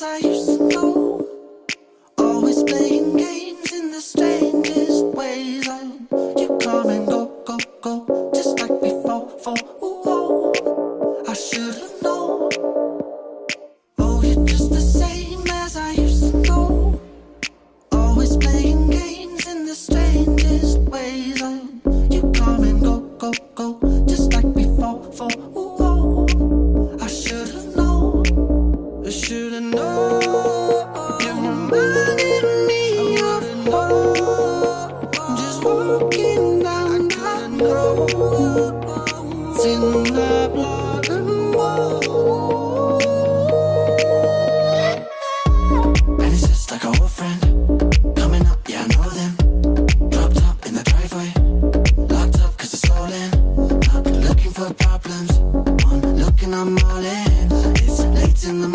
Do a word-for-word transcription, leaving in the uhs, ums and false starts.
I used to know. Always playing games in the strangest ways. And you come and go, go, go, just like before. For, ooh, oh, I should have known. Oh, you're just the same as I used to know. Always playing games in the strangest ways. And you come and go, go, go, just like before. For, ooh, oh, I should have known. I should have known. You reminded me of home. Just walking down that road. It's in my blood and bones. And it's just like an old friend coming up, yeah, I know them. Dropped up in the driveway, locked up cause it's stolen. Not looking for problems, one looking, I'm all in. It's late in the